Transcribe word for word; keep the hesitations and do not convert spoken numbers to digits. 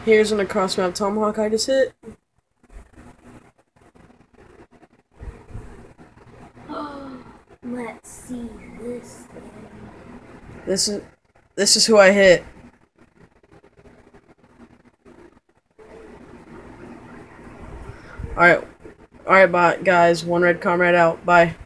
Here's an across map tomahawk I just hit. Let's see this thing. This is this is who I hit. Alright. Alright, bye guys. One red comrade out. Bye.